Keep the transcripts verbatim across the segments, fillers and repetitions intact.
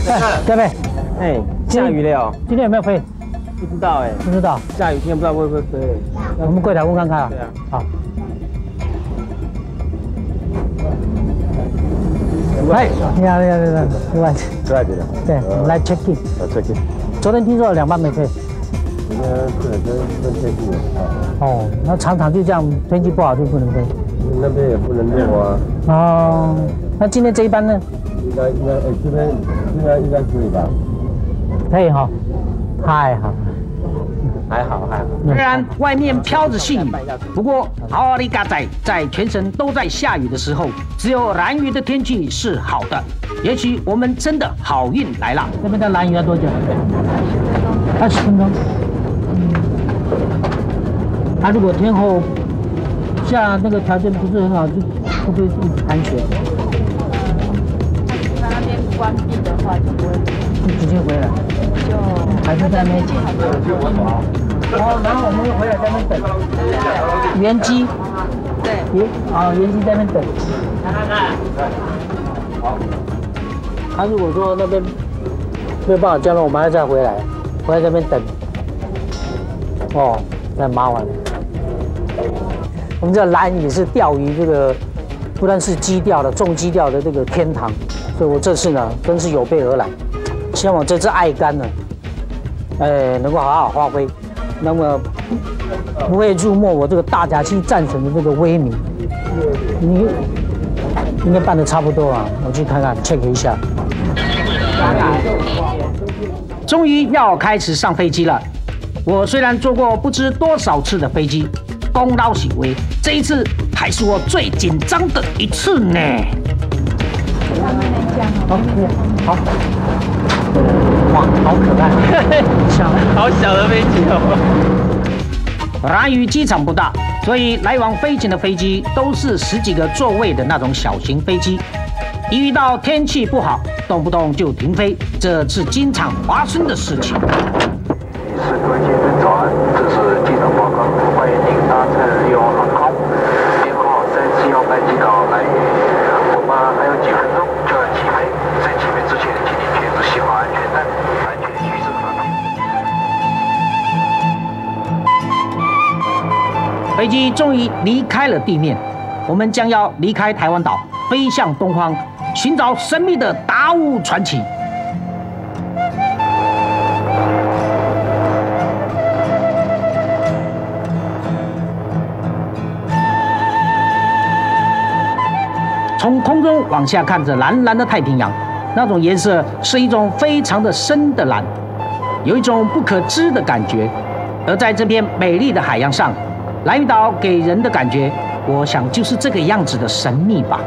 对不对？ 哎，下雨了哦。 今天有没有飞？ 不知道哎， 不知道。 下雨天不知道会不会飞。 我们柜台问看看啊。 对啊。 好。哎，你好，你好，你好，另外。 出来的。 对，我们来 check in。 呃 check in。 昨天听说有两班没飞。 今天对，跟跟天气有关。 哦，那常常就这样，天气不好就不能飞。 那边也不能溜啊。 哦，那今天这一班呢？ 应该应该，哎，这边应该应该可以吧？ 可以哈，太好了。 还好还好。 虽然外面飘着细雨，不过好里嘎仔在全省都在下雨的时候，只有兰屿的天气是好的。也许我们真的好运来了。 这边到兰屿要多久？二十分钟。嗯。啊，如果天后下那个条件不是很好，就会不会一直盘旋？ 那那边关闭的话，就不会就直接回来。就还是在那边。哦，然后我们又回来在那边等。原机。对。原啊，原机在那边等。好。他如果说那边没有办法降落，我们还要再回来，回来这边等。哦，那麻烦了。我们这兰屿是钓鱼这个，不但是基钓的重基钓的这个天堂，所以我这次呢真是有备而来，希望我这支爱竿呢，哎，能够好好发挥，那么不会入没我这个大甲溪战神的这个威名。你应该办得差不多啊，我去看看 check 一下。 终于要开始上飞机了。我虽然坐过不知多少次的飞机，公道喜为，这一次还是我最紧张的一次呢。 好，好，哇，好可爱，小， 好小的飞机哦。 兰屿机场不大，所以来往飞行的飞机都是十几个座位的那种小型飞机。一遇到天气不好，动不动就停飞，这是经常发生的事情。 是各位先生早安，这是机场报告，欢迎您搭乘利用航空编号三七幺班机到兰屿。我们还有几分钟就要起飞，在起飞之前，请您全部系好安全带，安全须知合同。 飞机终于离开了地面，我们将要离开台湾岛，飞向东方，寻找神秘的达悟传奇。从空中往下看着蓝蓝的太平洋，那种颜色是一种非常的深的蓝，有一种不可知的感觉。而在这片美丽的海洋上，兰屿岛给人的感觉，我想就是这个样子的神秘吧。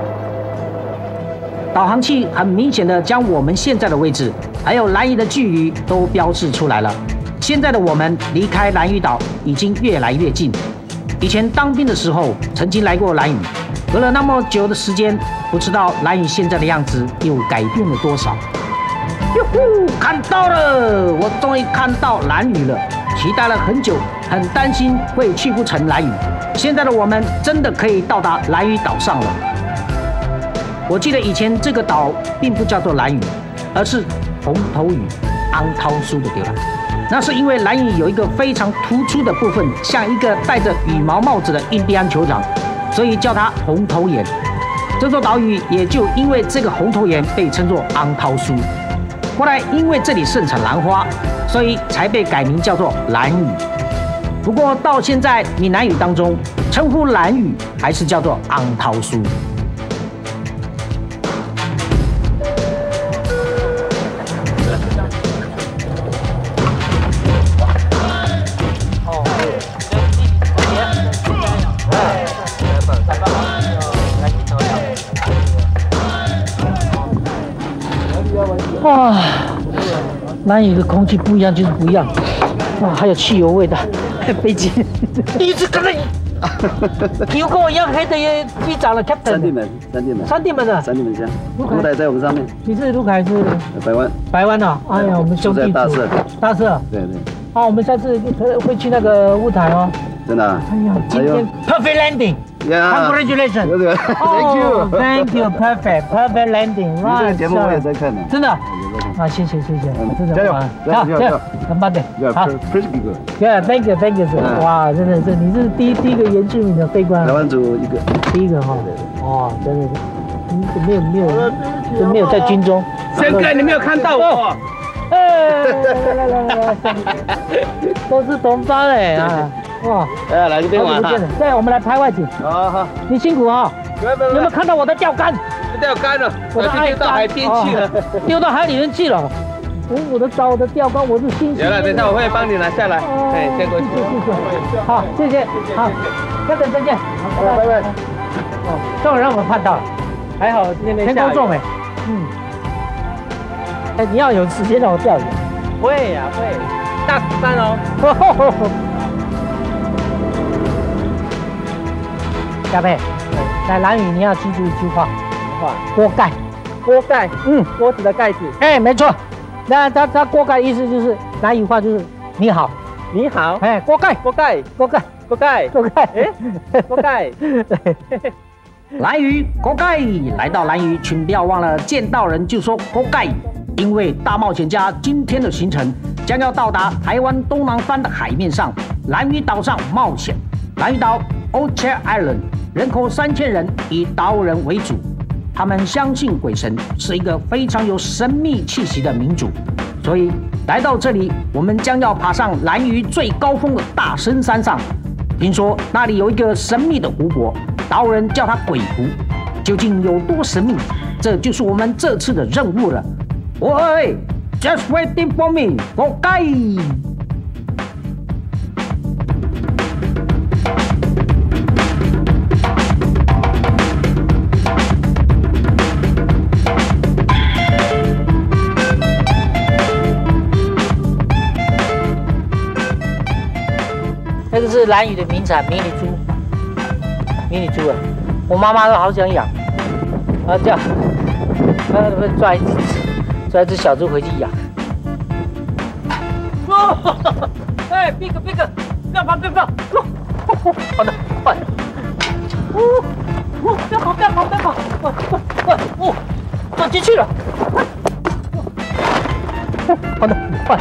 导航器很明显的将我们现在的位置，还有兰屿的距离都标示出来了。现在的我们离开兰屿岛已经越来越近。以前当兵的时候，曾经来过兰屿。隔了那么久的时间，不知道兰屿现在的样子又改变了多少。哟呼，看到了，我终于看到兰屿了，期待了很久，很担心会去不成兰屿。现在的我们真的可以到达兰屿岛上了。我记得以前这个岛并不叫做兰屿，而是红头屿昂涛苏的对吧？那是因为兰屿有一个非常突出的部分，像一个戴着羽毛帽子的印第安酋长。所以叫它红头岩，这座岛屿也就因为这个红头岩被称作昂涛苏。后来因为这里盛产兰花，所以才被改名叫做兰屿。不过到现在闽南语当中，称呼兰屿还是叫做昂涛苏。 哇，兰屿的空气不一样，就是不一样。哇，还有汽油味的飞机。第一次看到你又跟我一样黑的机长了 ，Captain。 三地门，三地门， 三地门的。 三地门乡。卢台在我们上面。 你是卢凯是？ 白湾。 白湾哦，哎呀，我们兄弟组。 大社。 大社。 对对。 哦，我们下次会去那个雾台哦。 真的、啊。 哎呀，今天 perfect landing。 Yeah. Congratulations. 对对 ，Thank you. Thank you. Perfect. Perfect landing. 你这个节目我也在看呢。 真的。 有在看。 啊，谢谢谢谢，真的加油哇加油加油很棒的， Yeah, 好 pretty good. ，Yeah，Thank you，Thank you， 嗯哇，真的是你是第一第一个原住民的飞官台，湾组一个。 第一个哈，哦，真的是，嗯没有没有，就没有在军中， 轩哥，你没有看到我？ 哎，来来来来来，都是同胞哎啊，哇， 哎，来这边玩哈好久不见。了，对，我们来拍外景， 好好， 你辛苦哈， 没有没有没有看到我的钓竿？ 钓竿了， 我的爱丢到海边去了。 哦丢到海里面去了。哦，我的找我的钓竿，我是新鲜。 有了，等一下我会帮你拿下来。哎，先过去。 谢谢谢谢，好，谢谢，好，下次再见，拜拜拜拜。哦，终于让我们看到了， 还好今天没天下雨。 公作美。嗯。哎，你要有时间让我钓鱼。 会呀会，大十三哦。 嘉佩，来蓝屿你要记住一句话， 话， 锅盖。 锅盖， 嗯， 锅子的盖子。 哎，没错。那它它锅盖意思就是蓝屿话就是你好， 你好， 哎，锅盖锅盖， 锅盖锅盖， 锅盖， 哎，锅盖。 兰屿锅盖来到兰屿，请不要忘了见到人就说锅盖，因为大冒险家今天的行程将要到达台湾东南方的海面上，兰屿岛上冒险。兰屿岛 Orchard Island 人口三千人，以达悟人为主。他们相信鬼神，是一个非常有神秘气息的民族，所以来到这里，我们将要爬上兰屿最高峰的大深山上。听说那里有一个神秘的湖泊，达悟人叫它鬼湖，究竟有多神秘？这就是我们这次的任务了。喂 ，Just waiting for me， 我盖。 这个是兰屿的名产迷你猪，迷你猪啊，我妈妈都好想养，啊这样，那不抓一只抓一只小猪回去养。哦，哎，big big，不要跑，不要跑，好的，快，哦，哦，不要跑，不要跑，不要跑，快快，哦，钻进去了，哦，好的，快。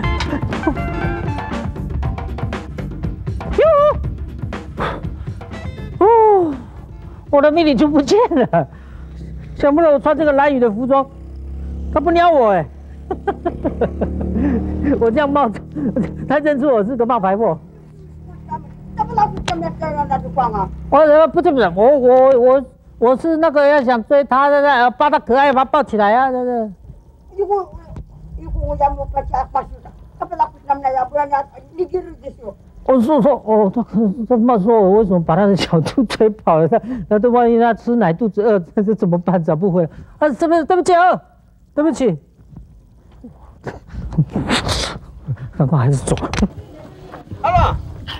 哦，我的迷你猪不见了，想不到我穿这个蓝屿的服装，它不鸟我哎，我这样冒着，它认出我是个冒牌货。 怎么老是这么这样那就光啊？ 我呃不是不是，我我我我是那个要想追它的，呃把它可爱把它抱起来啊，这个。 一会一会我要么把家把去的，怎么老是那么那样？不然人家你给人家说。 我说说哦，他他妈说我为什么把他的小猪追跑了？他那这万一他吃奶肚子饿，这这怎么办？找不回来。啊，对不对不起啊，对不起。赶快还是走。 好了。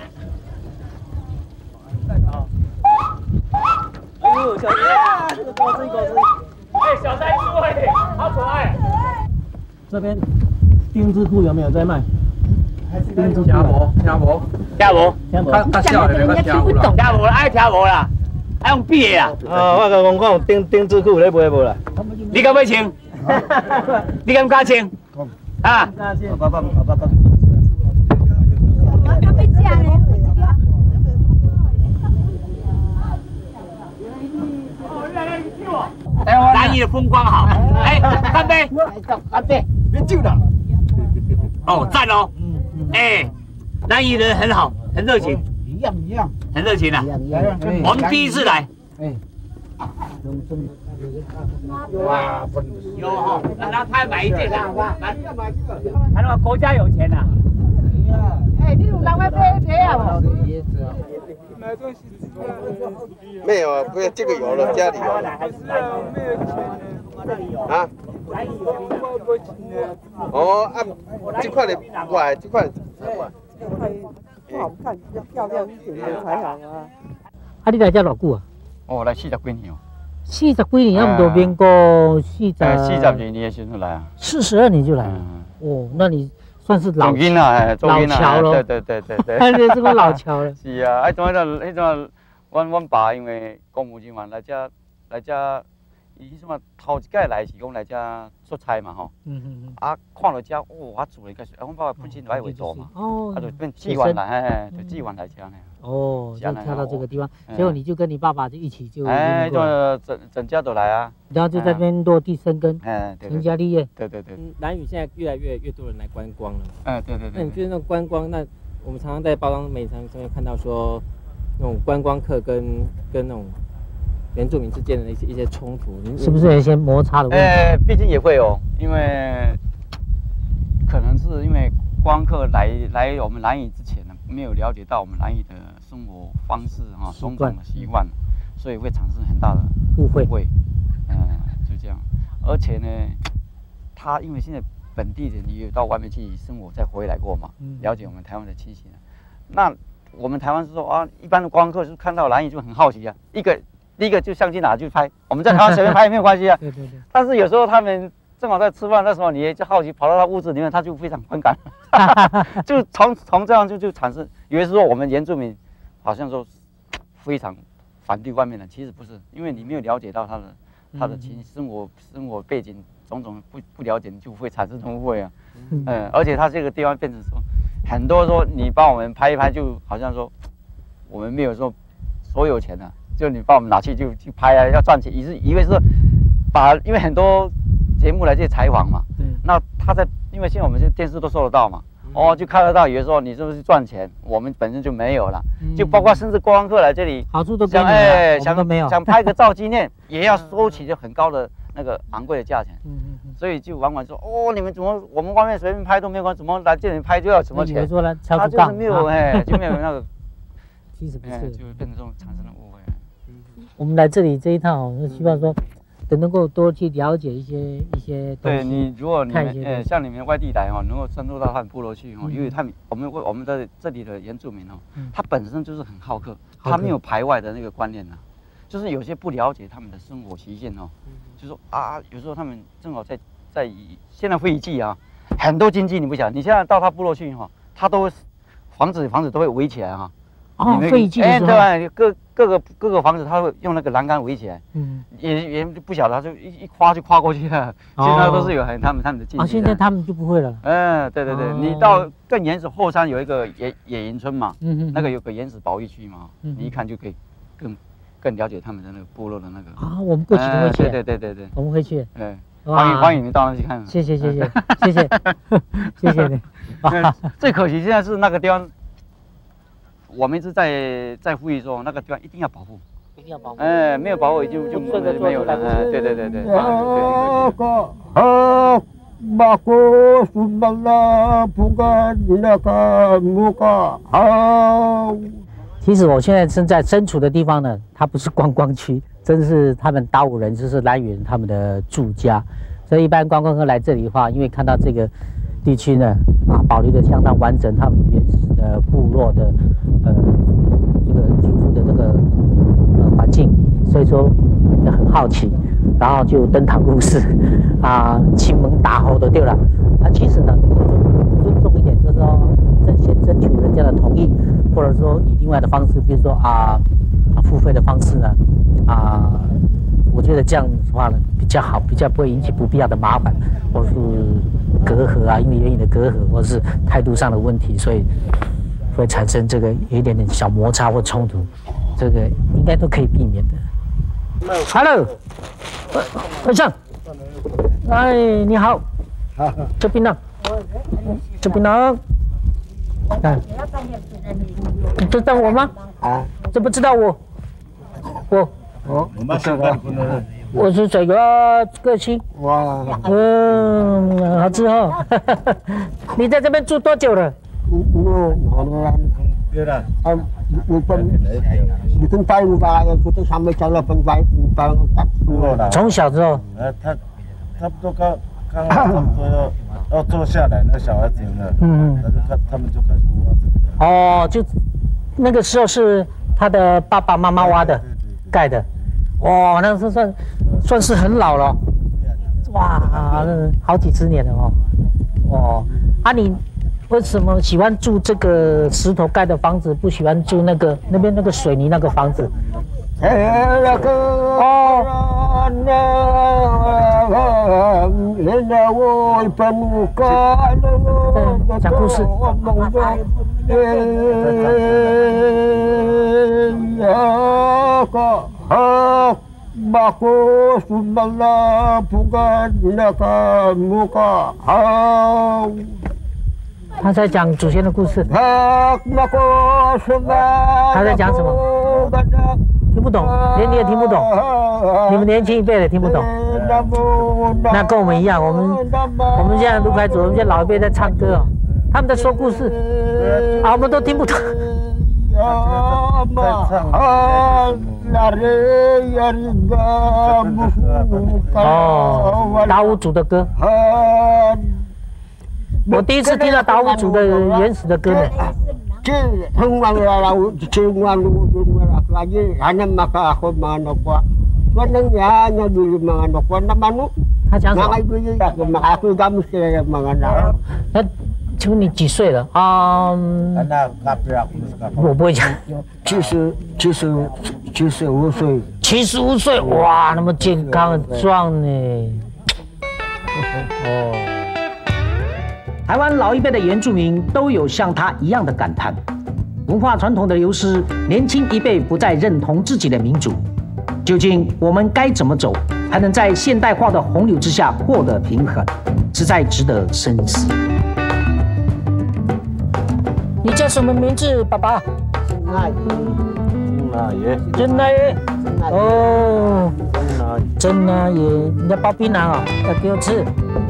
哎呦，小猪啊，这个狗子狗子。哎，小山猪哎，好可爱。 这边丁字裤有没有在卖？ 丁字裤。听无，听无，听无。他他笑的那个听无啦，听无啦，爱听无啦，爱用笔的啦。 啊，我甲讲看有丁丁字裤咧卖无啦？ 你敢要穿？你敢敢穿？啊？ 爸爸爸爸。 兰屿的风光好，哎，干杯！ 干杯！ 别救了。 哦，赞哦！哎，兰屿人很好，很热情， 一样一样， 很热情啊！我们第一次来。 哎， 哇，有哈，那他他买一件啦，来，他那个国家有钱呐。 哎，你有人买买买啊？ 没有啊，不是这个有了，家里有了。啊？哦，按这块的外，这块不好看，要漂亮一点的才好啊。 啊，你来遮偌久啊？ 哦，来四十几年哦。 四十几年，那么多民国四十。 哎，四十二年的时候来啊。 四十二年就来了。哦，那你算是老囡仔， 老侨了。 对对对对对。 那这个老侨了。 是啊，迄种迄种迄种阮阮爸因为公务人员来遮来遮，伊什么头一届来是讲来遮出差嘛吼。嗯嗯嗯。啊，看到遮，哦，我住的个是，阮爸本身就爱会做嘛。哦。啊，就变志愿来，哎，就志愿来遮呢。 哦，就跳到这个地方，结果你就跟你爸爸就一起就。 哎，就整整家都来啊。 然后就在那边落地生根，哎，成家立业。 对对对。 兰屿现在越来越越多人来观光了。 哎，对对对。 那你觉得那种观光，那我们常常在报章媒体上面看到说，那种观光客跟跟那种原住民之间的一些一些冲突， 是不是有一些摩擦的问题？ 哎，毕竟也会有，因为可能是因为观客来来我们兰屿之前呢，没有了解到我们兰屿的生活方式哈，种种的习惯，所以会产生很大的误会。 会，嗯，就这样。而且呢，他因为现在本地人也有到外面去生活，再回来过嘛，嗯、了解我们台湾的气息。那我们台湾是说啊，一般的观光客是看到兰屿就很好奇啊，一个第一个就相机拿去拍，我们在台湾随便拍也没有关系啊。对对对。但是有时候他们正好在吃饭，那时候你也就好奇跑到他屋子里面，他就非常反感，就从从这样就就产生，以为是说我们原住民好像说非常反对外面人，其实不是，因为你没有了解到他的他的情生活生活背景种种不不了解，你就会产生误会啊。嗯，嗯，而且他这个地方变成说，很多说你帮我们拍一拍，就好像说我们没有说所有钱啊，就你帮我们拿去就去拍啊，要赚钱，以是以为是把，因为很多节目来这采访嘛，嗯，那他在因为现在我们这电视都收得到嘛，嗯、哦，就看得到，以为说你是不是赚钱，我们本身就没有了，嗯、就包括甚至观光客来这里， 好处都想哎想都没有，想拍个照纪念，也要收起就很高的那个昂贵的价钱，嗯嗯嗯，所以就往往说哦，你们怎么我们外面随便拍都没有关系，怎么来这里拍就要什么钱？ 说呢， 他就是没有哎，就没有那个， 其实不是， 就变成这种产生了误会。 我们来这里这一趟，就希望说。能够多去了解一些一些东西。 对你，如果你们呃像你们外地来哈，能够深入到他们部落去哈，因为他们我们我们的这里的原住民哦，他本身就是很好客，他没有排外的那个观念呐，就是有些不了解他们的生活习性哦，就说啊，有时候他们正好在在现在会议季啊，很多经济你不晓得，你现在到他部落去哈，他都房子房子都会围起来哈。 哦，废弃的时候， 哎，对吧？各各个各个房子，他会用那个栏杆围起来，嗯，也也不晓得，他就一一跨就跨过去了。现在都是有很他们他们的禁忌。 啊，现在他们就不会了。 嗯，对对对，你到更原始后山有一个野野营村嘛，嗯嗯，那个有个原始保育区嘛，你一看就可以更更了解他们的那个部落的那个。 啊，我们过去都会去。 对对对对对， 我们会去。 对，欢迎欢迎你到那去看。 谢谢谢谢谢谢谢谢你。 最可惜现在是那个地方。我们一直在在呼吁说，那个地方一定要保护， 一定要保护。 哎，没有保护就就没有了。哎，对对对对。 其实我现在正在身处的地方呢，它不是观光区，真是他们达悟人，就是兰屿人他们的住家。所以一般观光客来这里的话，因为看到这个地区呢，啊，保留的相当完整，他们原始的部落的呃这个居住的这个呃环境，所以说也很好奇，然后就登堂入室啊，亲门打吼的对了。啊，其实呢，如果说尊重一点，就是说征先征求人家的同意，或者说以另外的方式，比如说啊啊付费的方式呢，啊，我觉得这样的话呢比较好，比较不会引起不必要的麻烦，或是隔阂啊，因为言语的隔阂或是态度上的问题，所以会产生这个有一点点小摩擦或冲突，这个应该都可以避免的。Hello， 晚上，哎，你好，这槟榔，这槟榔，看，你知道我吗？啊，知不知道我？我，我，我知道。我是这个个性。哇，嗯，好吃哈。你在这边住多久了？我好多年。对了。啊，我分，你跟带路吧，就在上面交了分班，班打多了。从小之后。呃，他，差不多刚刚差不多要要坐下来，那小孩子呢，嗯，他就看他们就开始挖这个。哦，就那个时候是他的爸爸妈妈挖的，盖的。哇，那是算算是很老了，哇，好几十年了哦。哦，啊你为什么喜欢住这个石头盖的房子，不喜欢住那个那边那个水泥那个房子？哦。对，讲故事。他在讲祖先的故事。他在讲什么？听不懂，连你也听不懂。你们年轻一辈的听不懂。那跟我们一样，我们我们现在卢凯祖，我们现在老一辈在唱歌哦，他们在说故事，啊，我们都听不懂。哦，达悟族的歌。我第一次听到达悟族的原始的歌呢。他讲什么？那请问你几岁了？啊、嗯，我不会讲。 七十七十七十五岁。 七十五岁，哇，那么健康壮呢。 哦。台湾老一辈的原住民都有像他一样的感叹：文化传统的流失，年轻一辈不再认同自己的民主。究竟我们该怎么走，才能在现代化的洪流之下获得平衡，实在值得深思。 你叫什么名字，爸爸？ 那爷， 那爷， 真那爷。哦，真那爷，你要包槟榔啊？要给我吃。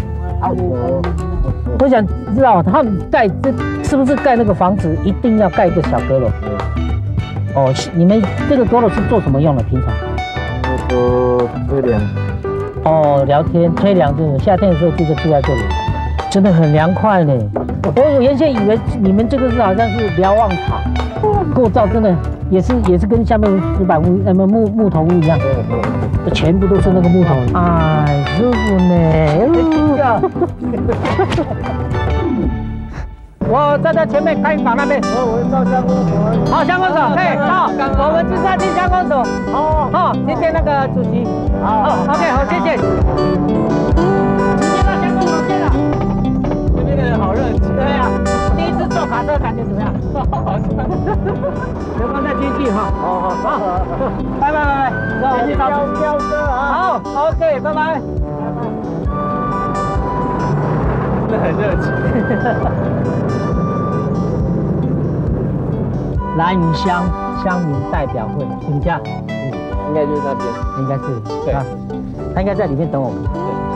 我想知道他们盖这是不是盖那个房子一定要盖一个小阁楼？哦，你们这个阁楼是做什么用的？平常？ 那个吹凉。 哦，聊天吹凉就是夏天的时候就住在这里，真的很凉快呢。我我原先以为你们这个是好像是瞭望塔，构造真的也是也是跟下面石板屋呃木木头屋一样，全部都是那个木头。哎，舒服呢。我站在前面开房那边。我我到乡公所。好，乡公所，对，好，我们就是要进乡公所。好，好，谢谢那个主席。好 ，OK， 好，谢谢。直接到乡公所见了。这边的人好热情。对呀，第一次坐卡车感觉怎么样？好笑。别忘再继续哈。好好好，拜拜拜拜。让我去到飙车啊。好 ，OK， 拜拜。真的很热情。兰屿乡乡民代表会请假， 嗯，应该就是那边， 应该是对啊，他应该在里面等我们。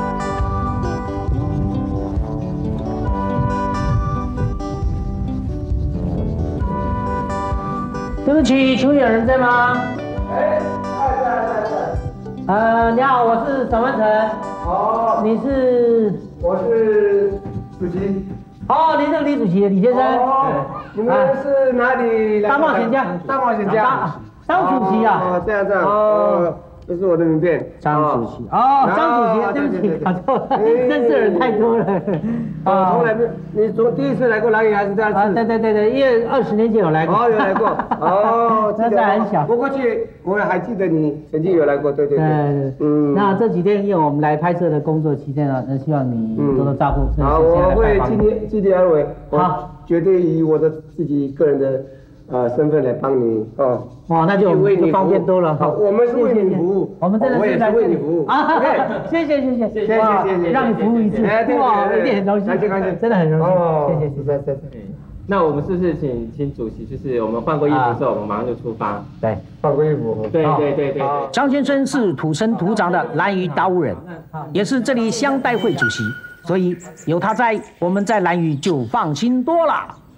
对，对不起，请问有人在吗？ 哎，在在在在。 呃，你好，我是沈文成。 哦， 你是？ 我是主席。 哦，你是李主席，李先生。 哦，你们是哪里来？ 大冒险家。 大冒险家。 张主席啊。 哦，这样这样。哦，这是我的名片。 张主席。哦，张主席，对不起，搞错了，认识的人太多了。 哦，从来没，你从第一次来过兰屿还是第二次？ 啊，对对对对，因为二十年前有来过。 哦，有来过。哦， 那时候很小。 我过去我还记得你曾经有来过，对对对。 嗯。那这几天因为我们来拍摄的工作期间呢，那希望你多多照顾。 好，我会尽力尽力而为。 好， 绝对以我的自己个人的呃身份来帮你哦。 哇，那就为你方便多了。 好，我们是为你服务， 我们真的是在为你服务。 啊，谢谢谢谢谢谢谢谢，让你服务一次，哇，一定很荣幸， 感谢感谢， 真的很荣幸，谢谢谢谢谢谢。 那我们是不是请请主席，就是我们换过衣服之后，我们马上就出发？ 对， 换过衣服。 对对对对。 张先生是土生土长的兰屿达悟人，也是这里乡代会主席，所以有他在，我们在兰屿就放心多了。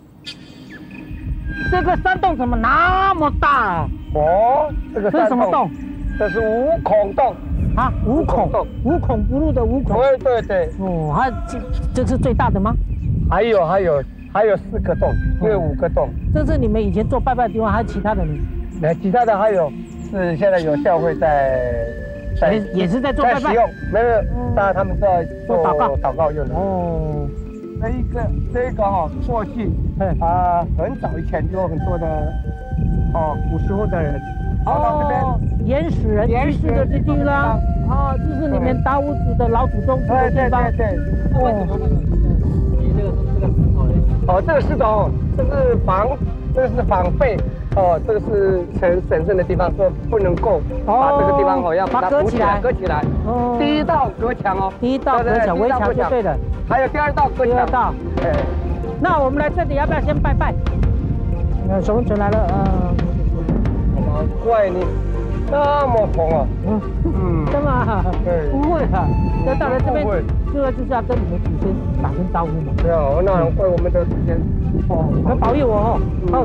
这个山洞怎么那么大啊？ 哦，这个这是什么洞？ 这是五孔洞啊，五孔洞，无孔不入的五孔。 对对对。 哦，它这这是最大的吗？ 还有还有还有四个洞，因为五个洞。 这是你们以前做拜拜的地方，还有其他的呢？ 那其他的还有是现在有教会在在也也是在做拜拜。 在使用，没有，当然他们在做祷告祷告用的。 哦。 这一个这个哈、哦，过去啊、呃、很早以前就有很多的哦古时候的人。 哦，原始人居住的这地方，啊，这是你们达悟族的老祖宗住的地方。 对对对对。哦。哦，这个石头，这是防，这个是防备。哦，这个是很神圣的地方，说不能够把这个地方哦要把它隔起来， 隔起来。哦。第一道隔墙哦。 第一道隔墙，围墙就对了。 还有第二道隔墙。 第二道。哎。那我们来这里要不要先拜拜？那熊存来了，啊。 怪你那么红啊！嗯嗯，真的？对，不会啊。那到了这边，主要就是要跟你们祖先打声招呼嘛。 对啊，那怪我们的祖先。 哦，要保佑我哦。好。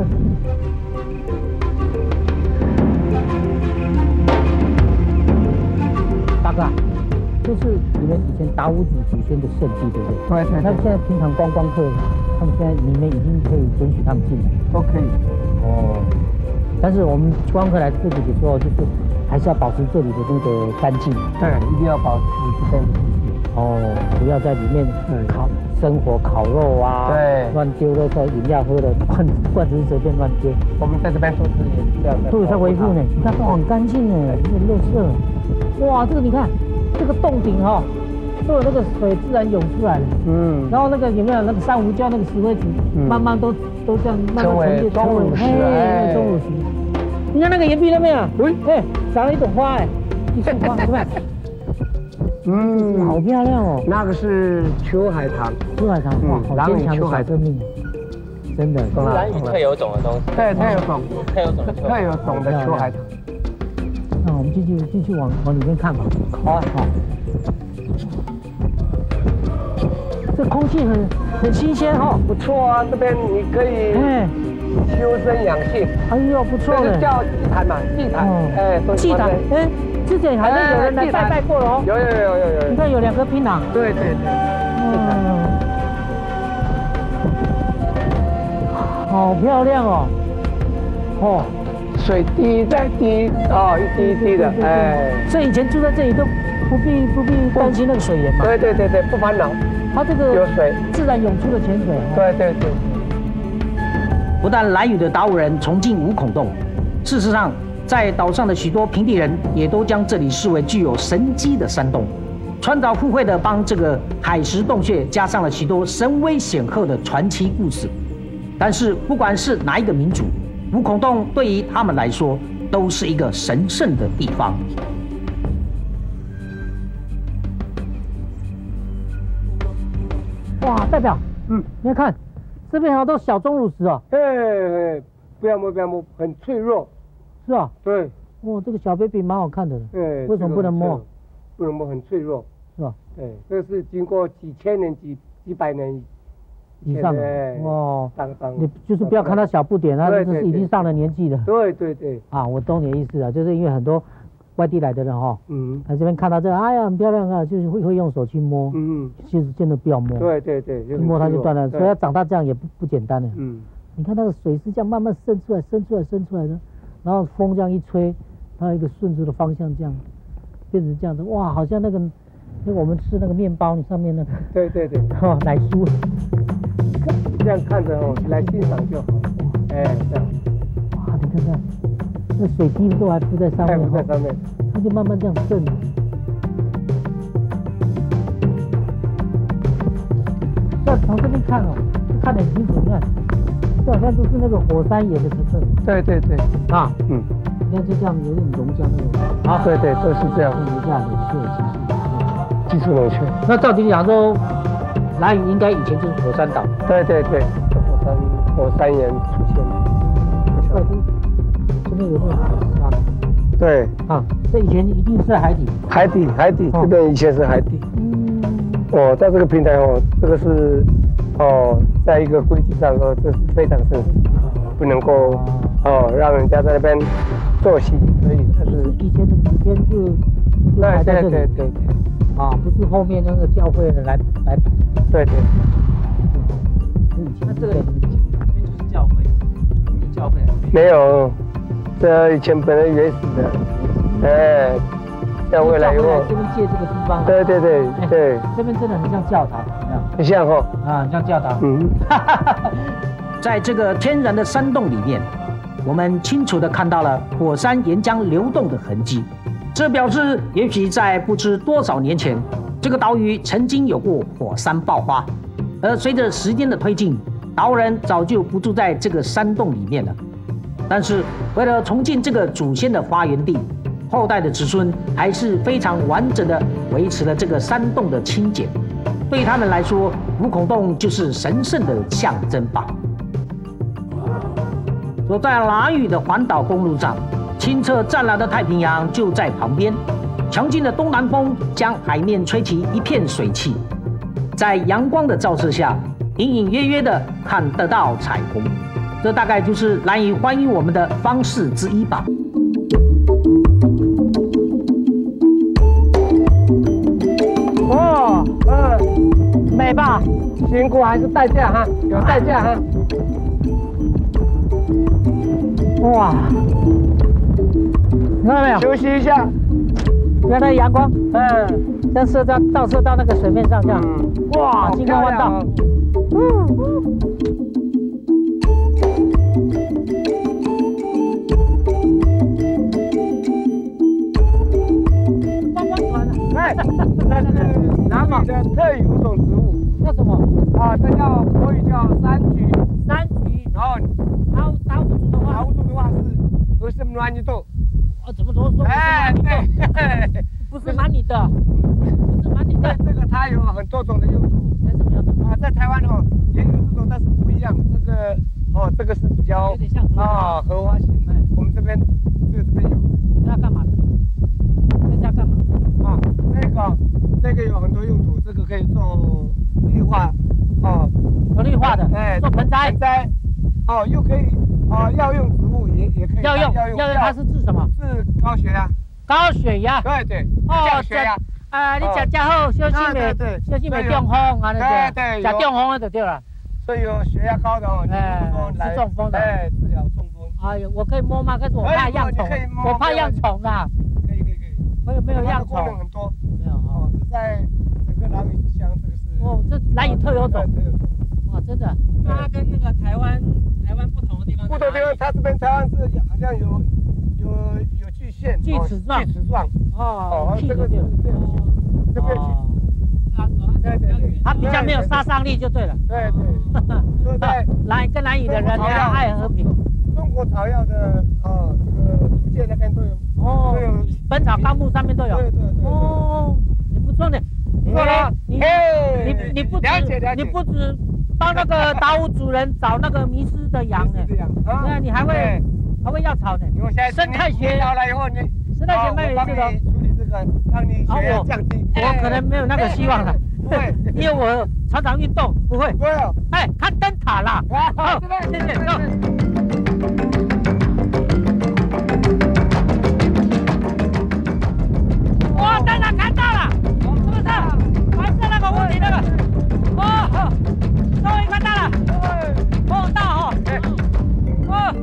大哥，这是你们以前达悟族祖先的圣地，对不对？对。那现在平常观光客，他们现在你们已经可以准许他们进来， 都可以。哦。 但是我们观光客来这里的时候，就是还是要保持这里的那个干净。 对，一定要保持这个。 哦，不要在里面烤生火烤肉啊， 对， 乱丢垃圾，饮料喝的罐罐子随便乱丢。 我们在这边都是这样的， 都有在维护呢。你看都很干净哎，没有垃圾。哇，这个你看，这个洞顶哈、哦，都有那个水自然涌出来了。嗯。然后那个有没有那个珊瑚礁那个石灰质，嗯、慢慢都都这样慢慢沉淀成为钟乳石。哎，钟乳石。你看那个岩壁那边啊，喂，哎，长了一朵花哎，一束花，对吧？嗯，好漂亮哦。 那个是秋海棠， 秋海棠哇，好坚强的小生命，真的。 自然与特有种的东西。 对，特有种， 特有种， 特有种的秋海棠。 那我们继续继续往往里面看吧。好，好。这空气很很新鲜哈、哦， 不错啊，这边你可以。哎。修身养性， 哎呦，不错的，叫祭坛嘛，祭坛，哎， 祭坛，哎，之前好像有人来拜拜过了哦， 有有有有有， 你看有两颗槟榔， 对对对，嗯， 好漂亮哦，哦， 水滴在滴，哦，一滴一滴的，哎， 所以以前住在这里都不必不必担心那个水源嘛， 对对对对，不烦恼， 它这个有水， 自然涌出的泉水， 对对对。 不但兰屿的达悟人崇敬五孔洞，事实上，在岛上的许多平地人也都将这里视为具有神机的山洞，传导互惠的帮这个海蚀洞穴加上了许多神威显赫的传奇故事。但是，不管是哪一个民族，五孔洞对于他们来说都是一个神圣的地方。 哇，代表，嗯，你看。这边好像都小钟乳石哦， 哎哎，不要摸不要摸，很脆弱， 是啊， 对， 哇，这个小 baby 蛮好看的， 哎， 为什么不能摸？ 不能摸，很脆弱， 是吧？ 哎，这是经过几千年、几几百年以上的，哦，你就是不要看它小不点，它就是已经上了年纪了， 对对对， 啊，我懂你的意思了，就是因为很多外地来的人哈，嗯，来这边看到这个，哎呀，很漂亮啊，就是会会用手去摸，嗯，其实真的不要摸， 对对对， 一摸它就断了，所以它长大这样也不不简单的，嗯，你看那个水是这样慢慢渗出来、渗出来、渗出来的，然后风这样一吹，它一个顺着的方向这样变成这样子，哇，好像那个那个我们吃那个面包，你上面那个， 对对对， 哦，奶酥， 这样看着哦，来欣赏就好，哎，这样， 哇，你看看。那水滴都还浮在上面， 在上面， 它就慢慢这样渗。再从这边看哦，看得很清楚，你看，这好像都是那个火山岩的成分。 对对对， 啊，嗯，你看就这样有点溶浆那种。 啊，对对，都是这样。 有这样的确技术冷却。 那照理讲说，兰屿应该以前就是火山岛。 对对对，火山火山岩出现的。 这边有那个海沙， 对啊，这以前一定是海底， 海底海底，这边以前是海底。嗯，哦，在这个平台哦，这个是哦，在一个规矩上说，这是非常神圣，不能够哦让人家在那边坐息，可以，但是以前的祖先就就还在这里， 对对对对， 啊，不是后面那个教会的来来， 对对， 那这个这边就是教会，教会没有。这以前本来原始的，哎，教会来以后， 这边借这个地方， 对对对对， 这边真的很像教堂。 很像哈。 啊，像教堂。 嗯。 在这个天然的山洞里面，我们清楚地看到了火山岩浆流动的痕迹，这表示也许在不知多少年前，这个岛屿曾经有过火山爆发，而随着时间的推进，岛人早就不住在这个山洞里面了。但是为了重建这个祖先的发源地，后代的子孙还是非常完整地维持了这个山洞的清简。对他们来说，五孔洞就是神圣的象征吧。走在兰屿的环岛公路上，清澈湛蓝的太平洋就在旁边，强劲的东南风将海面吹起一片水汽，在阳光的照射下，隐隐约约的看得到彩虹。这大概就是兰屿欢迎我们的方式之一吧。 哦，嗯，美吧？辛苦还是代价哈，有代价哈。 哇，看到没有？ 休息一下。 原来阳光，嗯，这射到倒射到那个水面上，这样，嗯、哇，金光万道。嗯。观光团的， 哎，那是南马的特有种植物。 叫什么？ 啊，这叫国语叫山菊。 山菊。 然后。 达达悟族的话， 达悟族的话是不是蛮尼豆？ 哦，怎么怎么说？ 哎，对， 不是蛮尼的，不是蛮尼的。 这个它有很多种的用途。 哎，什么样的？ 啊，在台湾哦也有这种，但是不一样。这个哦，这个是比较有点像啊荷花型。哎，我们这边这个这边有。 这要干嘛的？这要干嘛？ 啊，这个这个有很多用途，这个可以做绿化，哦， 做绿化的， 哎， 做盆栽。 盆栽。哦，又可以哦，药用植物也也可以。 药用药用它是治什么？ 治高血压。 高血压。 对对。 哦， 血压。 啊，你食食好，小心袂小心袂中风啊，那对对。 食中风就对了。 所以有血压高的哦， 哎，是中风的。 哎，治疗中风。 哎呦，我可以摸吗？可是我怕恙虫，我怕恙虫啊。 可以可以可以。 我有没有恙虫？ 功能很多。 没有哦， 是在整个兰屿之乡，这个是。 哦，这兰屿特有种。 特有种。 哇，真的。 那它跟那个台湾。台湾不同的地方， 不同地方，它这边台湾是好像有有有锯线， 锯齿状， 锯齿状。 哦， 这个这个这个对对对，它比较没有杀伤力就对了。 对对。 在兰跟兰屿的人要爱和平。 中国草药的哦，这个福建那边都有。哦。都有，《 本草纲目》上面都有。 对对对。 哦，也不错呢。 不错啦。 你你你不止你不止。帮那个达悟主人找那个迷失的羊呢，对啊，你还会还会药草呢。生态学到了以后，你生态学卖这个处理这个，让你血压降低。 我可能没有那个希望了， 不会， 因为我常常运动，不会。 不会哦。 哎，看灯塔啦。好，谢谢。走。哇，灯塔看到了，是不是？白色那个屋顶那个。哦。终于看到了，哦，大哦，哦。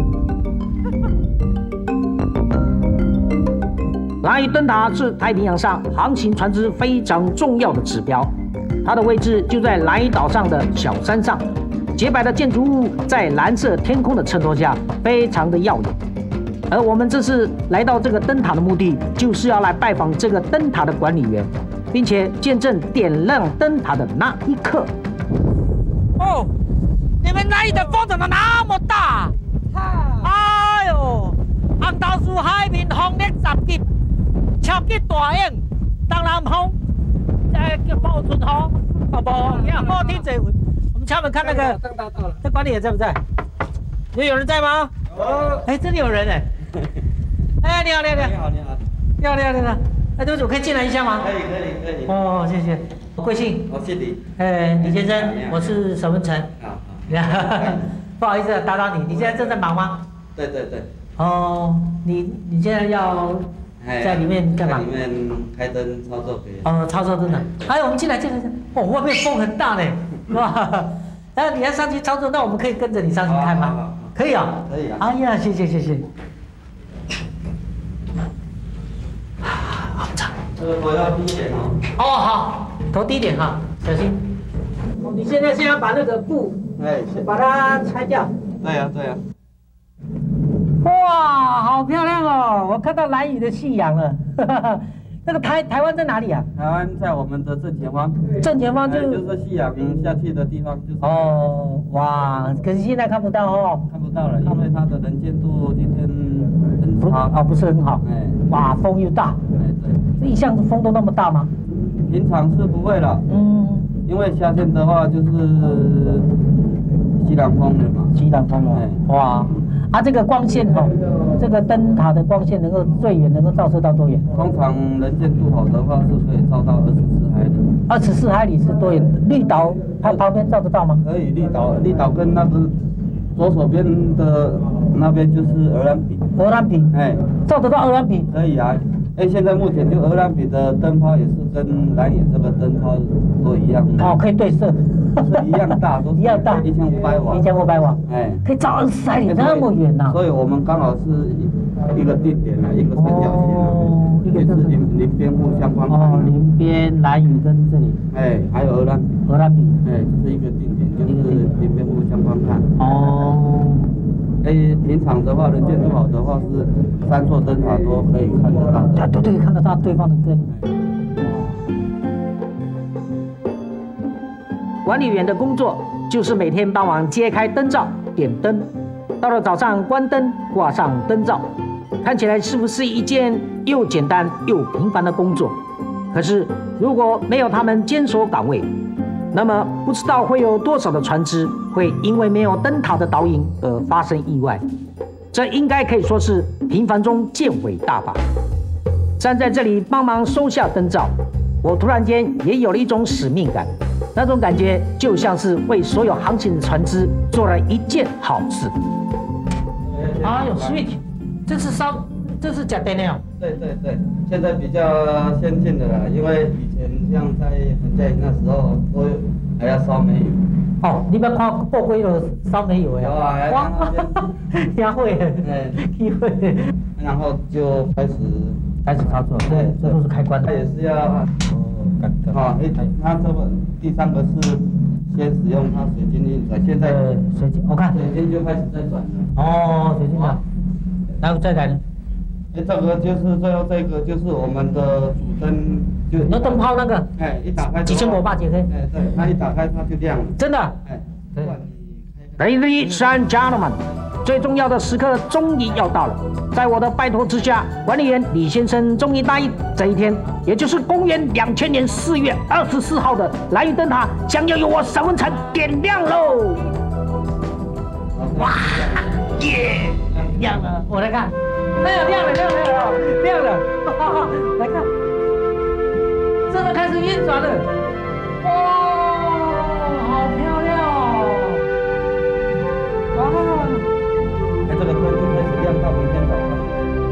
兰屿灯塔是太平洋上航行船只非常重要的指标，它的位置就在兰屿岛上的小山上，洁白的建筑物在蓝色天空的衬托下，非常的耀眼。而我们这次来到这个灯塔的目的，就是要来拜访这个灯塔的管理员，并且见证点亮灯塔的那一刻。 哦，你们那里的风怎么那么大？哎呦，红豆树海面风力十级，超级大影，东南风，呃，叫报春风，好不好？你看好听这回。我们敲门看那个，这管理员在不在？有有人在吗？有。哎，真的有人哎。哎，你好，你好，你好，你好，你好，你好，你好，你好。哎，对不起，我可以进来一下吗？ 可以，可以，可以。 哦，谢谢。贵姓？ 我姓李。 哎，李先生，我是沈文成。 好。 不好意思打扰你，你现在正在忙吗？ 对对对。 哦，你你现在要在里面干嘛？ 在里面开灯操作可以。 哦，操作灯的。哎，我们进来，进来，进来。哦，外面风很大呢，是吧？那你要上去操作，那我们可以跟着你上去看吗？可以啊。 可以啊。 哎呀，谢谢谢谢。好长。 这个头要低一点哦。 哦，好，头低一点哈，小心。 你现在先要把那个布， 哎， 把它拆掉。 对呀、啊、对呀、 啊。哇，好漂亮哦！我看到兰屿的夕阳了。那个台台湾在哪里啊？ 台湾在我们的正前方。 正前方就、 哎、就是夕阳下去的地方，就是。 哦，哇！可是现在看不到哦。 看不到了，因为它的能见度今天很差。 哦，不是很好。哎。哇，风又大。 哎，对。 一向风都那么大吗？ 平常是不会了。 嗯。 因为夏天的话就是西南风的嘛。 西南风哦。哎、哇。啊，这个光线哦，这个灯塔的光线能够最远能够照射到多远？ 通常能见度好的话是可以照到二十四海里。 二十四海里是多远？绿岛它旁边照得到吗？ 可以，绿岛绿岛跟那个左手边的那边就是鹅銮鼻。 鹅銮鼻，哎，照得到鹅銮鼻？ 可以啊。哎，现在目前就鹅銮鼻的灯泡也是跟蓝屿这个灯泡都一样。 哦，可以对射。 是一样大，都一样大， 一千五百瓦， 一千五百瓦， 哎， 可以照二十海里那么远呐、啊。 所以我们刚好是一个定点啊，一个三角形啊， 哦、 一个是邻邻边互相观看。 哦，邻边兰屿跟这里， 哎，还有鹅銮， 鹅銮鼻， 哎，这是一个定点，就是邻边互相观看。 哦， 哎，平常的话，能见度好的话是三座灯塔都可以看得到的， 都都可以看得到对方的灯。管理员的工作就是每天傍晚揭开灯罩、点灯，到了早上关灯、挂上灯罩，看起来是不是一件又简单又平凡的工作？可是如果没有他们坚守岗位，那么不知道会有多少的船只会因为没有灯塔的导引而发生意外。这应该可以说是平凡中见伟大吧。站在这里帮忙收下灯罩，我突然间也有了一种使命感。那种感觉就像是为所有航行的船只做了一件好事。哎呦 ，sweet， 这是烧，这是假灯的哦。 对对对，现在比较先进的了，因为以前像在很在那时候都还要烧煤油。 哦，你不要看过规了烧煤油呀？ 有啊， 哇，也会， 哎， 也会。 然后就开始开始操作，对，这都是开关的。 它也是要。好，哎，它这个第三个是先使用它水晶运转，现在水晶，我看水晶就开始在转了。 哦，水晶转，然后再来呢？ 哎，这个就是最后这个就是我们的主灯，就那灯泡那个， 哎，一打开几千瓦八千黑， 哎，对，它一打开它就亮了， 真的， 哎， 对。Ladies and gentlemen， 最重要的时刻终于要到了。在我的拜托之下，管理员李先生终于答应，这一天，也就是公元两千年四月二十四号的兰屿灯塔，将要由我沈文成点亮喽！哇，耶，亮了！我来看，哎呀，亮了，亮了，亮了，哈哈，来看，真的开始运转了，哇，好漂亮哦！哇！ 哎，这个灯就开始亮到明天早上。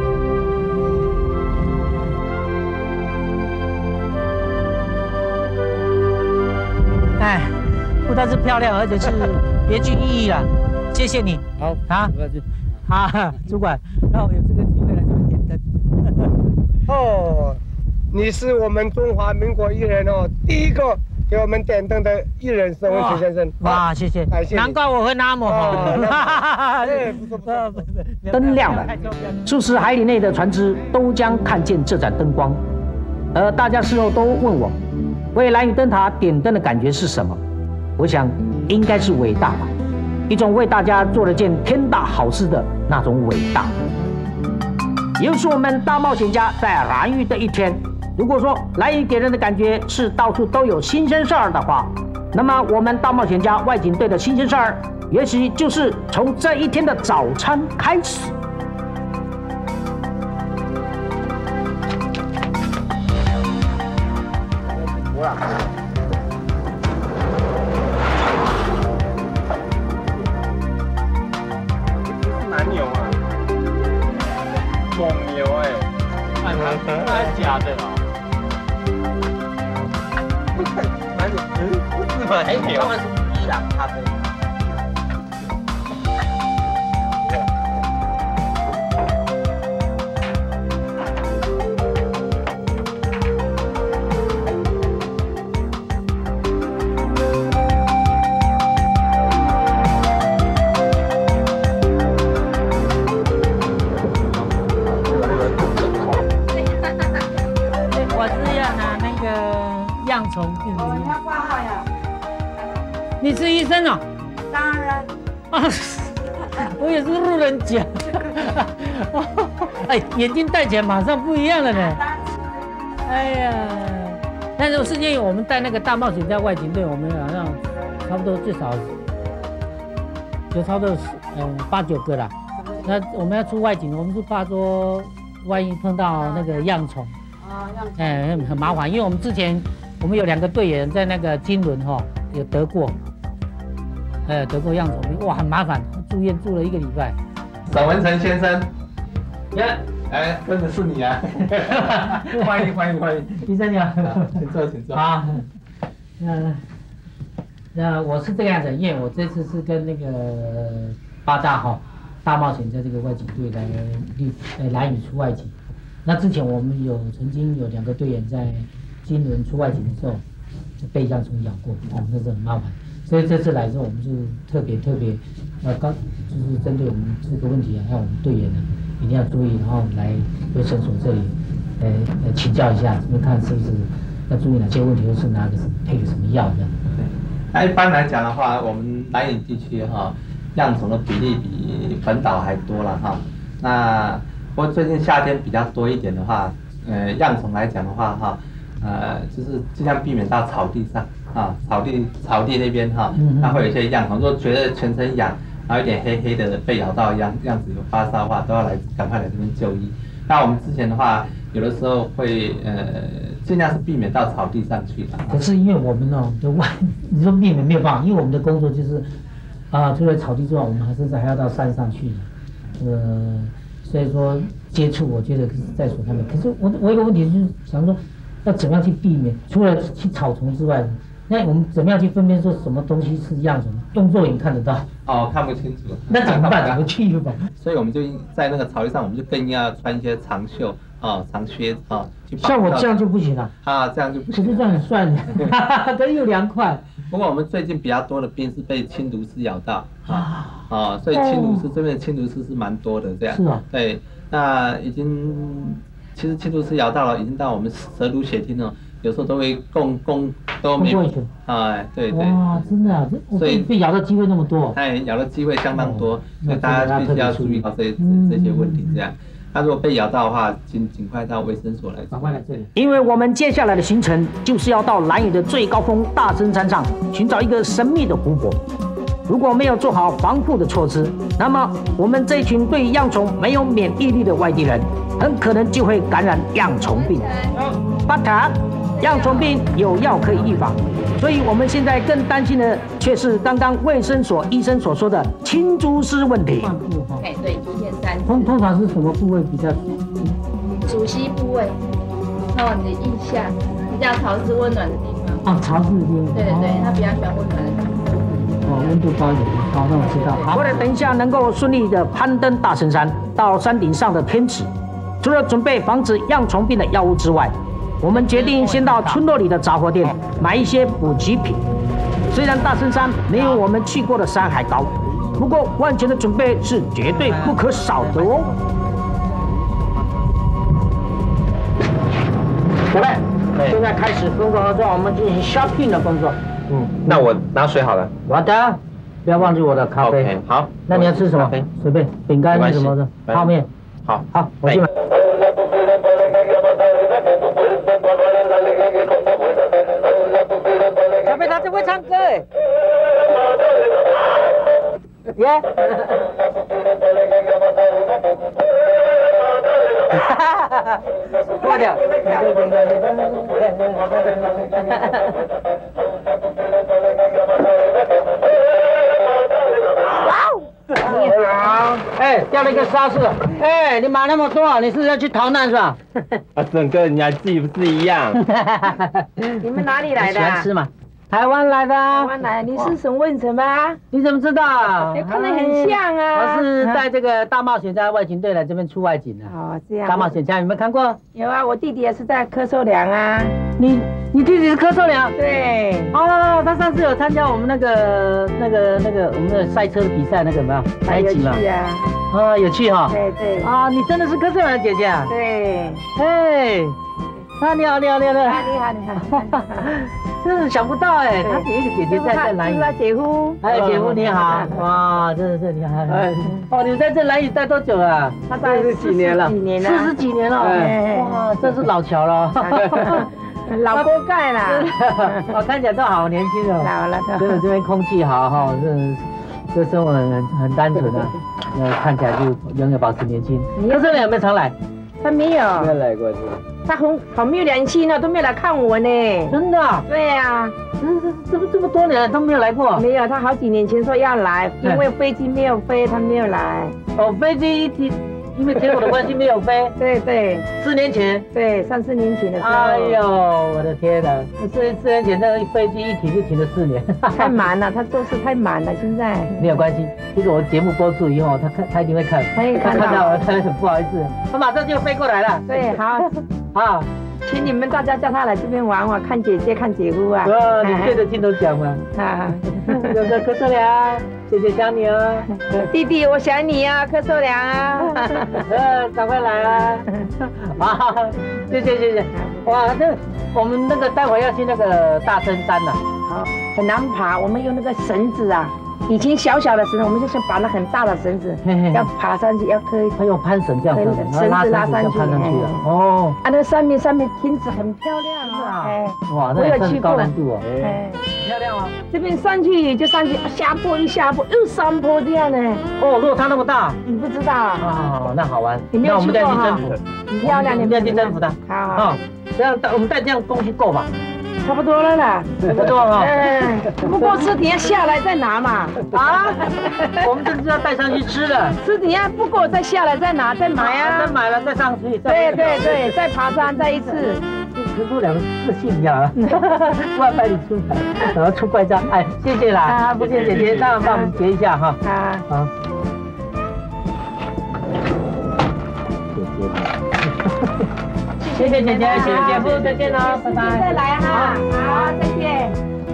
哎，不但是漂亮，而且是别具意义了。谢谢你。 好啊， 不客气。 啊，主管，让我有这个机会来这边点灯。 哦，你是我们中华民国艺人哦，第一个给我们点灯的艺人沈文成先生。 哇，谢谢， 感谢。 难怪我会那么好。 对，不错不错。 灯亮了，数十海里内的船只都将看见这盏灯光。而大家事后都问我，为兰屿灯塔点灯的感觉是什么？我想应该是伟大吧，一种为大家做了件天大好事的那种伟大。又是我们大冒险家在兰屿的一天。如果说兰屿给人的感觉是到处都有新鲜事儿的话，那么我们大冒险家外景队的新鲜事儿，也许就是从这一天的早餐开始。 蛮牛啊，蒙牛哎， 那它是假的哦。 蛮牛，不是蛮牛， 他们是伊朗咖啡。 恙虫病的。 你要挂号呀？ 你是医生哦？ 当然。 啊，我也是路人甲。哎，眼镜戴起来马上不一样了呢。哎呀，但是是因为我们带那个大冒险家外景队，我们好像差不多最少就差不多嗯八九个啦。那我们要出外景，我们是怕说万一碰到那个恙虫， 啊，恙虫， 哎，很很麻烦，因为我们之前我们有两个队员在那个金轮哈有得过，呃，得过恙虫病，哇，很麻烦，住院住了一个礼拜。 沈文成先生，呀，哎，真的是你啊！欢迎欢迎欢迎， 医生你好， 请坐请坐。 好，那那我是这个样子，因为我这次是跟那个八大哈大冒险家这个外景队来绿呃蓝屿出外景。那之前我们有曾经有两个队员在金轮出外景的时候被恙虫咬过，哦，那是很麻烦。所以这次来之后，我们是特别特别呃刚就是针对我们这个问题啊，让我们队员呢一定要注意，然后来卫生所这里呃呃请教一下，这边看是不是要注意哪些问题，或是拿个配个什么药这样。 对，那一般来讲的话，我们蓝屿地区哈，恙虫的比例比本岛还多了哈。那不过最近夏天比较多一点的话，呃，恙虫来讲的话哈，呃，就是尽量避免到草地上。啊，草地草地那边哈，它会有一些恙虫。如果觉得全身痒，然后有点黑黑的被咬到样样子有发烧的话，都要来赶快来这边就医。那我们之前的话，有的时候会呃尽量是避免到草地上去的。 可是因为我们哦的外，你说避免没有办法，因为我们的工作就是啊，除了草地之外，我们还甚至还要到山上去，呃，所以说接触我觉得是在所难免。可是我我有个问题就是想说，要怎么样去避免？除了去草丛之外。那我们怎么样去分辨说什么东西是恙虫？用肉眼看得到？ 哦，看不清楚。 那怎么办？怎么去预防？ 所以我们就在那个草地上，我们就更要穿一些长袖啊、长靴啊，去像我这样就不行了。 啊，这样就不行。 可是这样很帅呢，但又凉快。 不过我们最近比较多的病是被青毒丝咬到啊啊，所以青毒丝这边的青毒丝是蛮多的这样。 是啊。 对，那已经其实青毒丝咬到了，已经到我们舌毒血听了。有时候都会共共都没有，哎，对对。 哇，真的啊，所以被咬的机会那么多。 哎，咬的机会相当多，所以大家必须要注意到这这些问题。这样，他如果被咬到的话，尽尽快到卫生所来。 赶快来这里。 因为我们接下来的行程就是要到兰屿的最高峰大深山上寻找一个神秘的湖泊。如果没有做好防护的措施，那么我们这群对恙虫没有免疫力的外地人，很可能就会感染恙虫病。巴塔。恙虫病有药可以预防，所以我们现在更担心的却是刚刚卫生所医生所说的青竹丝问题。 哎，对，一天三次。 通通常是什么部位比较？ 足膝部位，然后你的腋下比较潮湿温暖的地方。 啊，潮湿的地方。 对对对，它比较喜欢温暖的地方。 哦，温度高一点，好，那我知道。好， 为了等一下能够顺利的攀登大神山，到山顶上的天池，除了准备防止恙虫病的药物之外，我们决定先到村落里的杂货店买一些补给品。虽然大深山没有我们去过的山海高，不过万全的准备是绝对不可少的哦。伙伴，现在开始分工合作，我们进行 shopping 的工作。 嗯，那我拿水好了。 好的，不要忘记我的咖啡。 Okay, 好， 那你要吃什么？随便，饼干什么的，泡面。 好， 好，我去买。 小贝他真会唱歌哎！ 耶！挂掉。哎，掉了一个沙士！哎，你买那么多，你是要去逃难是吧？ 啊，整个你还记不是一样？ 你们哪里来的？ 喜欢吃嘛？台湾来的。台湾来，你是沈问什么？ 你怎么知道？ 你看得很像啊。 我是带这个大冒险家外景队来这边出外景的。 哦，这样。 大冒险家有没有看过？ 有啊，我弟弟也是在柯受良啊。 你你弟弟是柯受良？ 对。 哦，他上次有参加我们那个那个那个我们的赛车的比赛，那个有没有？那一集嘛。 有趣啊。 啊，有趣哈。 对对。 啊，你真的是柯受良的姐姐啊？ 对。 哎。 啊，你好，你好，你好，你好， 你好，你好。 真是想不到哎，他有一个姐姐在在兰屿。 他姐夫。 哎，姐夫你好，哇，真的是你好。哎，哦，你们在这兰屿待多久了？ 他待四十几年了。 几年了？ 四十几年了。哇，真是老乔了。 老锅盖啦。 我看起来都好年轻哦。 老了。 真的这边空气好哈，这这生活很很单纯啊，那看起来就永远保持年轻。可是你有没有常来？ 他没有。 没有来过是吧？ 他很好没有良心呢，都没有来看我呢。 真的？ 对呀， 这这这么这么多年都没有来过。 没有，他好几年前说要来，因为飞机没有飞，他没有来。 哦，飞机一提，因为天候的关系没有飞。 对对， 四年前。 对，三四年前的时候。 哎呦，我的天哪！四四年前那个飞机一停就停了四年。 太忙了，他做事太忙了，现在。 没有关系，其实我节目播出以后，他看他一定会看。 他也看到我，他很不好意思，他马上就飞过来了。 对，好。 啊， 请你们大家叫他来这边玩玩，看姐姐看姐夫啊。 哦，你对着镜头讲嘛。啊，哥哥柯受良，姐姐想你哦。 弟弟我想你啊，柯受良啊。 呃，赶快来啊！啊，谢谢谢谢。哇，那我们那个待会要去那个大深山了。 好，很难爬，我们用那个绳子啊。以前小小的绳子，我们就是绑了很大的绳子，要爬上去，要可以， 还用攀绳这样子， 绳子拉上去， 攀上去了。哦， 啊，那上面上面亭子很漂亮啊，哎， 哇，那也是高难度哦，哎，漂亮啊！ 这边上去就上去，下坡一下坡又上坡这样呢。 哦，落差那么大， 你不知道啊？ 哦，那好玩， 你没有去过哈？很漂亮， 你们要去征服它。 好好， 这样带我们带这样东西够吧？ 差不多了啦， 差不多哈。 哎，不过吃底下下来再拿嘛。 啊，我们这是要带上去吃的。 吃底下不够再下来再拿再买啊。 再买了再上去。 对对对，再爬山再一次。 柯受良个性一样啊，万百里出来，然后出怪招。哎，谢谢啦，啊，不谢姐姐，当然帮我们结一下哈。啊好。谢谢姐姐，谢谢姐夫，再见喽，拜拜。 再来哈，好，再见。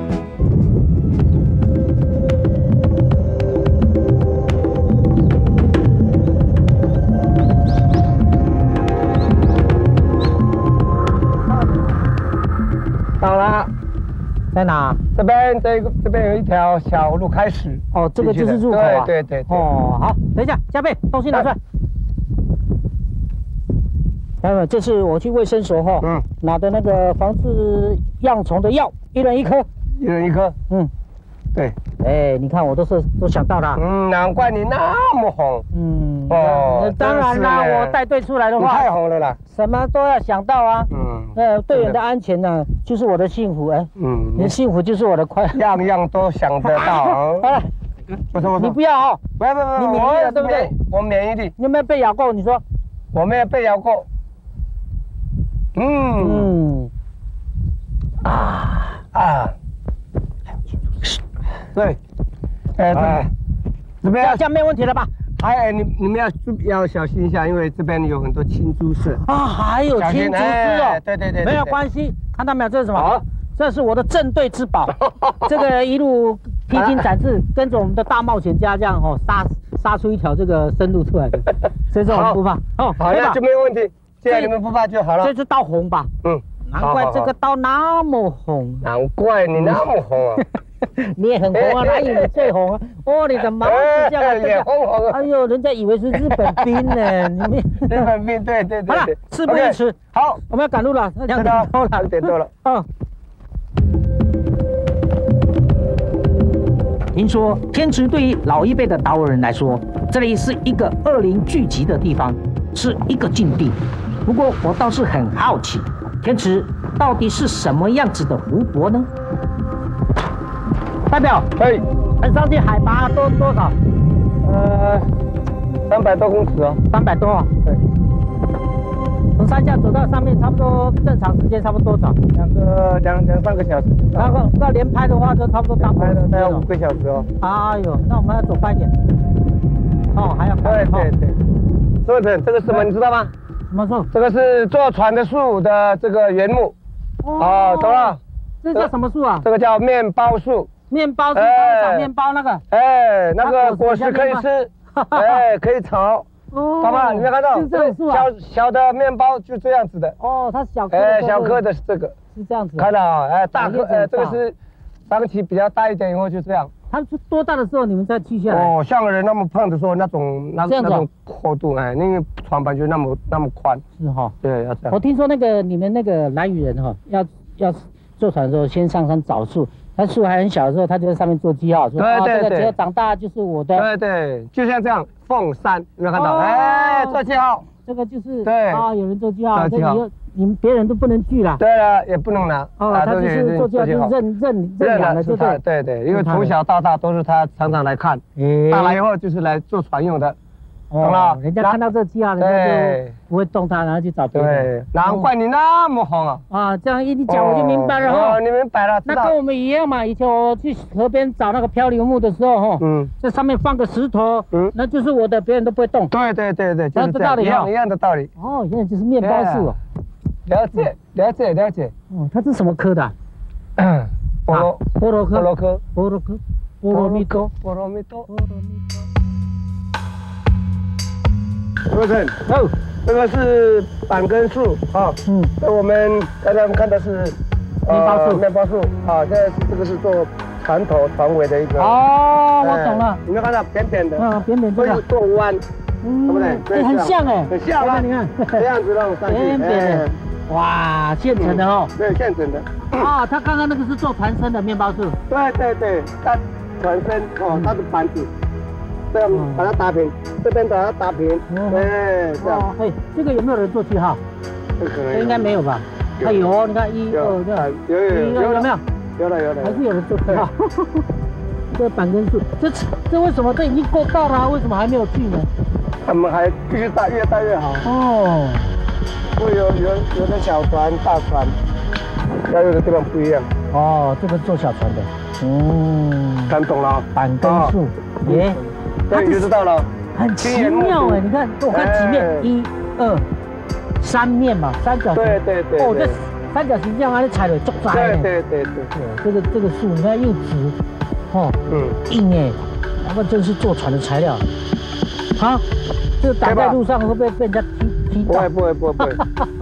到了， 在哪？ 这边这个这边有一条小路开始。 哦，这个就是入口啊。 对对对。 哦，好，等一下，加倍，东西拿出来。朋友们，这是我去卫生所哈，嗯，拿的那个防治恙虫的药，一人一颗， 一人一颗， 嗯， 对， 哎，你看我都是都想到了， 嗯，难怪你那么红， 嗯，哦，当然啦，我带队出来的话， 太红了啦， 什么都要想到啊，嗯，呃，队员的安全呢，就是我的幸福，哎，嗯，你的幸福就是我的快乐， 样样都想得到， 好了， 不错不错， 你不要哦， 不要不要， 你免疫了对不对？ 我免疫力， 你有没有被咬过？你说， 我没有被咬过。嗯嗯啊啊，对，哎，怎么样？ 这样没问题了吧？ 哎，你你们要要小心一下，因为这边有很多青蛛丝啊，还有青蛛丝哦。 对对对， 没有关系，看到没有？这是什么？这是我的镇队之宝。这个一路披荆斩棘，跟着我们的大冒险家这样哦，杀杀出一条这个生路出来的，所以说我们不怕哦，好，那就没有问题。既然你们不怕就好了。 这是刀红吧？嗯，难怪这个刀那么红。 难怪你那么红啊！ 你也很红啊，哪有你最红啊？哦，你的毛指甲也红红啊！ 哎呦，人家以为是日本兵呢，你们日本兵，对对对。 好了，事不宜迟， 好， 我们要赶路了，两点多了， 两点多了。嗯。 听说天池对于老一辈的达悟人来说，这里是一个恶灵聚集的地方，是一个禁地。不过我倒是很好奇，天池到底是什么样子的湖泊呢？ 代表， 哎， 上去海拔多多少？ 呃，三百多公尺哦， 三百多啊。对。从山下走到上面，差不多正常时间差不多多少？ 两个两两三个小时。 然后要连拍的话，就差不多大拍的大概五个小时哦。 哎呦，那我们要走快一点。哦，还要快。对对对。坐等，这个是什么？你知道吗？ 什么树？ 这个是坐船的树的这个原木。哦，懂了。 这叫什么树啊？ 这个叫面包树。 面包树，炒面包那个。 哎，那个果实可以吃，哎，可以炒。 哦， 干嘛？你没看到？ 就这树啊。 小小的面包就这样子的。 哦，它小颗。 哎，小颗的是这个。 是这样子。 看到啊？哎，大颗，哎，这个是长期比较大一点以后就这样。 它是多大的时候你们再锯下来？ 哦，像人那么胖的时候，那种那那种厚度，哎，那个床板就那么那么宽。 是哈。 对，要这样。 我听说那个你们那个兰屿人哈，要要坐船的时候先上山找树。它树还很小的时候，它就在上面做记号，说对对对， 这个只要长大就是我的。 对对，就像这样，凤山有没有看到？哎，做记号， 这个就是对啊，有人做记号，这个你们别人都不能锯了。 对了，也不能拿。 哦，他就是做记号，就是认认认养的，就对。 对对，因为从小到大都是他常常来看，大了以后就是来坐船用的。懂了， 人家看到这记号，人家就不会动它，然后去找别人。 对，难怪你那么红啊！ 啊，这样一你讲我就明白了哈。 哦，你明白了， 那跟我们一样嘛。以前我去河边找那个漂流木的时候，哈，嗯，在上面放个石头，嗯，那就是我的，别人都不会动。 对对对对，就是这道理一样一样的道理。 哦，原来就是面包树。 了解了解了解。 哦，它是什么科的？ 菠萝菠萝科。 菠萝科。 菠萝科。菠萝蜜多。 菠萝蜜多。菠萝蜜多。罗成，哦，这个是板根树啊，嗯，那我们刚才看的是面包树， 面包树啊，现在是这个是做船头船尾的一个。 哦，我懂了， 有没有看到扁扁的？ 嗯，扁扁的， 做弯，对不对？ 哎，很像哎， 很像啊， 你看， 这样子让我上去， 扁扁的，哇，现成的哦。 对，现成的。 啊，他刚刚那个是做船身的面包树。 对对对，它船身哦，它的板子。这样把它打平，这边把它打平，对，这样。 哎，这个有没有人做记号？ 这可能应该没有吧？它有，你看一二这样， 有有有有没有？ 有了有了， 还是有人做记号。这板根树，这这为什么这已经够大了，为什么还没有锯呢？ 他们还继续大，越大越好。 哦， 会有有有的小船、大船，要有的地方不一样。 哦，这个做小船的。嗯， 看懂了。 板根树，耶。 这你就知道了， 很奇妙哎！你看，我看几面，一、二、三面嘛，三角形。 对对对。 哦，这三角形这样还是踩了足窄。 对对对对。 这个这个树，你看又直，哦，嗯，硬哎，那真是坐船的材料。好，这个打在路上会不会被人家踢踢到？ 不会不会不会不会。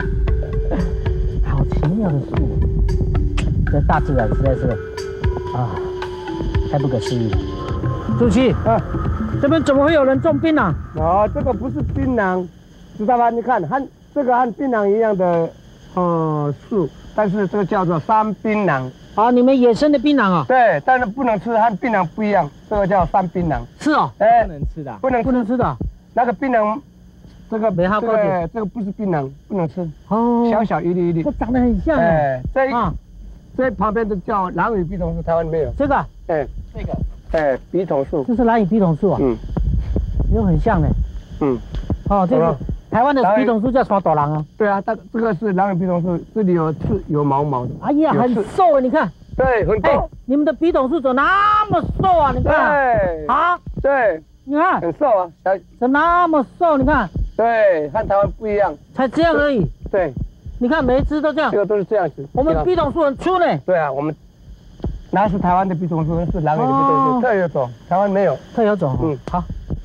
好奇妙的树，这大自然实在是啊，太不可思议了。朱七啊。这边怎么会有人种槟榔？ 哦，这个不是槟榔，知道吧？你看，和这个和槟榔一样的，呃，树，但是这个叫做山槟榔。 啊，你们野生的槟榔啊？ 对，但是不能吃，和槟榔不一样，这个叫山槟榔。 是哦， 哎， 不能吃的， 不能不能吃的。 那个槟榔，这个没好高级， 这个不是槟榔，不能吃。 哦， 小小一粒一粒， 这长得很像哎。 这啊，这旁边的叫兰屿笔筒树，台湾没有。 这个？ 哎， 这个。 哎，笔筒树， 这是兰屿笔筒树啊。嗯，又很像呢。嗯，哦，这个台湾的笔筒树叫什么朵郎啊？ 对啊，这这个是兰屿笔筒树，这里有刺，有毛毛的。 哎呀，很瘦啊，你看。 对，很高。 你们的笔筒树怎么那么瘦啊？你看。 对。 啊？ 对。 你看。 很瘦啊，小。 怎么那么瘦？你看。 对，和台湾不一样。 才这样而已。 对。 你看每一只都这样。 这个都是这样子。 我们笔筒树很粗呢。 对啊，我们。那是台湾的笔筒树，是兰屿的笔筒树，特有种，台湾没有， 特有种。嗯，好。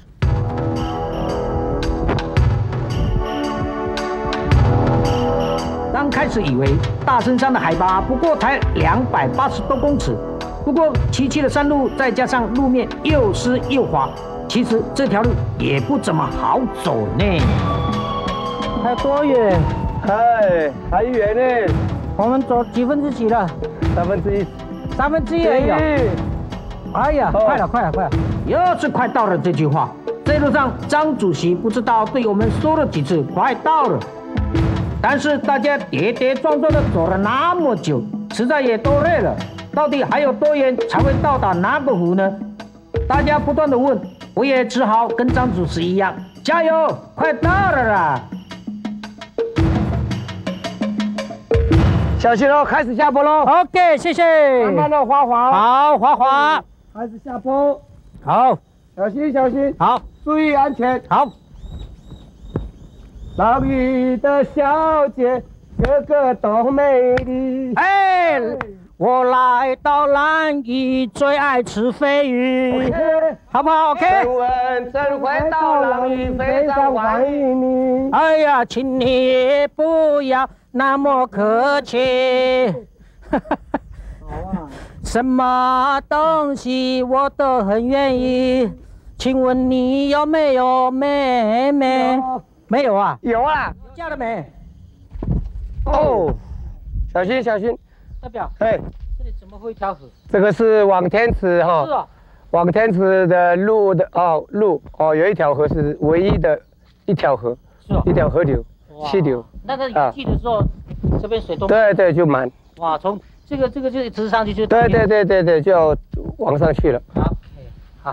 刚开始以为大森山的海拔不过才两百八十多公尺，不过崎岖的山路再加上路面又湿又滑，其实这条路也不怎么好走呢。 还有多远？ 哎，还远呢。 我们走几分之几了？ 三分之一。 三分之一而已啊！哎呀，快了，快了，快了！ 又是快到了这句话，这路上张主席不知道对我们说了几次快到了，但是大家跌跌撞撞的走了那么久，实在也都累了。到底还有多远才会到达那个湖呢？大家不断的问，我也只好跟张主席一样，加油，快到了啦！ 小心喽，开始下坡喽。 OK， 谢谢。 慢慢的滑滑。 好，滑滑。 开始下坡。 好， 小心小心。 好， 注意安全。 好。 兰屿的小姐，个个都美丽。 哎，我来到兰屿，最爱吃鲱鱼。 好不好 ？OK。 陈文真回到浪屿，非常欢迎你。 哎呀，请你不要那么客气。好啊。什么东西我都很愿意。请问你有没有妹妹？没有啊？ 有啊。 嫁了没？ 哦，小心小心。 代表。 哎。 这里怎么会一条河？ 这个是往天池哈。是啊。往天池的路的哦路哦，有一条河是唯一的一条河， 是啊。 一条河流，溪流。 那个雨季的时候，这边水都。 对对，就满。 哇，从这个这个就一直上去就。 对对对对对，就要往上去了。 好，好。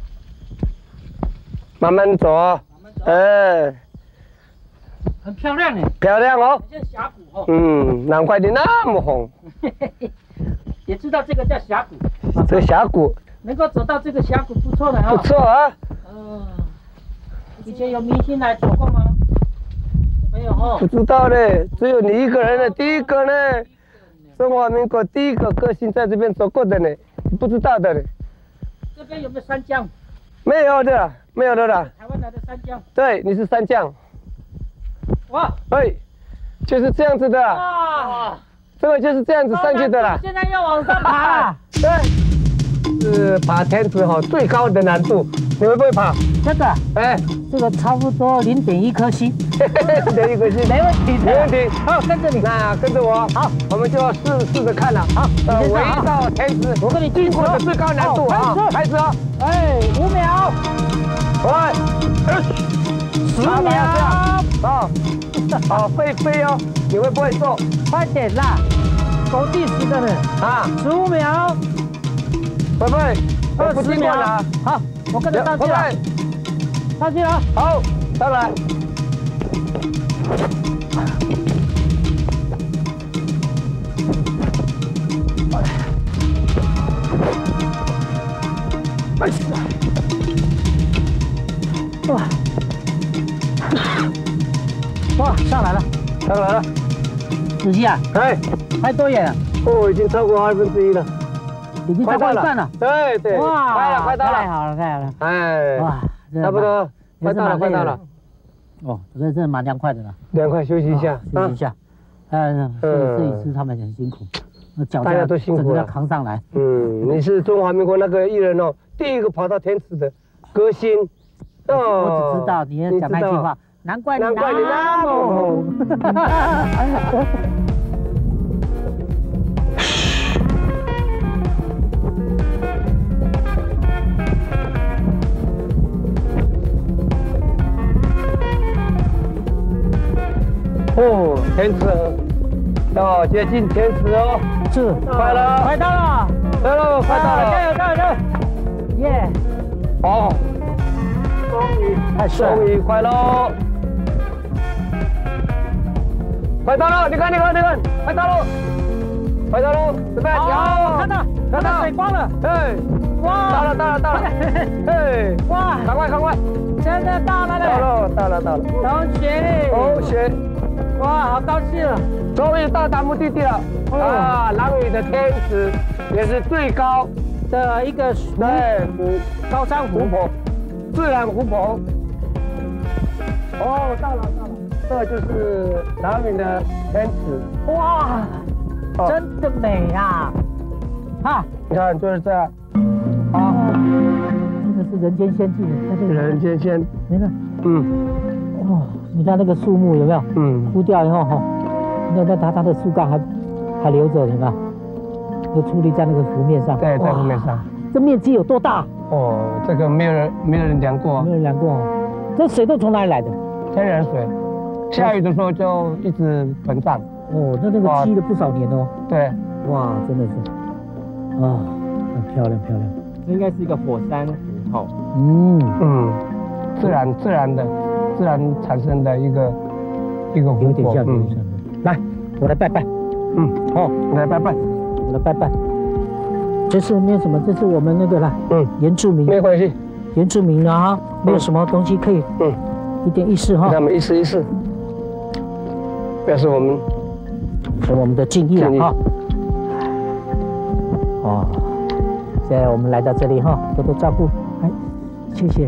慢慢走啊，哎， 很漂亮哎， 漂亮哦， 像峡谷哦。 嗯，难怪你那么红。 也知道这个叫峡谷。 这个峡谷。 能够走到这个峡谷不错了哈。 不错啊。 嗯。以前有明星来走过吗？没有哈。 不知道嘞，只有你一个人的，第一个呢。中华民国第一个歌星在这边走过的呢，你不知道的呢。 这边有没有山姜？ 没有的，没有的啦。 台湾来的山姜。 对，你是山姜。 哇。 哎，就是这样子的。 哇。 这个就是这样子上去的啦。 现在要往上爬。 对。是爬天池哈最高的难度，你会不会爬？ 真的？ 哎， 这个差不多零点一颗星。 零点一颗星， 没问题， 没问题。 好，跟着你。 那跟着我，好，我们就要试试着看了。好，呃，围到天池， 我跟你经过的最高难度啊，开始哦。 哎，五秒。 快， 十秒。 好，好，飞飞哦，你会不会做？ 快点啦，走计时的呢。啊，十五秒。 会不会？ 二十秒了。好，我跟着上去了。上去了。 好，上来。 哇！哇，上来了， 上来了。 仔细啊！ 哎， 还多远啊？ 哦，已经超过二分之一了。 已经超过一半了。 对对。 哇， 快了，快到了。 太好了，太好了。 哎。哇，差不多，快到了，快到了。 哦，这真的蛮凉快的了。 凉快，休息一下， 休息一下。嗯，摄摄影师他们很辛苦，那脚大家都辛苦了， 整个要扛上来。 嗯，你是中华民国那个艺人哦，第一个跑到天池的歌星。 哦。我只知道你要讲那句话，难怪你难怪你那么红。哦，天池要接近天池哦， 是， 快了， 快到了， 快了，快到了， 加油加油加油！耶！ 哦，终于，太帅，终于快喽，快到了，你看你看你看，快到了，快到了，准备好， 看到，看到水光了， 哎， 哇， 到了到了到了，哎， 哇， 赶快赶快， 真的到了嘞， 到了到了到了， 同学， 同学。 哇，好高兴啊！ 终于到达目的地了。啊，浪屿的天池也是最高的一个对湖高山湖泊，自然湖泊。哦，到了到了，这就是浪屿的天池。 哇，真的美啊！哈， 你看就是这样。 啊，这个是人间仙境，在这里。 人间仙， 你看， 嗯， 哦。你看那个树木有没有？嗯，枯掉以后哈，那那它它的树干还还留着，有没有？就矗立在那个湖面上。 对，在湖面上。 这面积有多大？ 哦，这个没有人没有人量过。 没有人量过。这水都从哪里来的？ 天然水，下雨的时候就一直膨胀。 哦，那那个积了不少年哦。 对。 哇，真的是，啊，很漂亮漂亮。 这应该是一个火山湖哈。 嗯嗯，自然自然的。自然产生的一个一个湖泊， 有点像流水。来，我来拜拜。 嗯，好，你来拜拜， 我来拜拜。这是那什么？这是我们那个啦， 嗯， 原住民。 没关系， 原住民的哈，没有什么东西可以，嗯，一点意思哈。 让我们一试一试，表示我们是我们的敬意了哈。哦，现在我们来到这里哈，多多照顾，哎， 谢谢。